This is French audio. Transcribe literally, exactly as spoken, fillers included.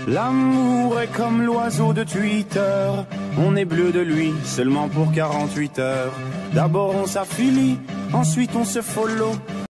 L'amour est comme l'oiseau de Twitter, on est bleu de lui seulement pour quarante-huit heures. D'abord on s'affilie, ensuite on se follow.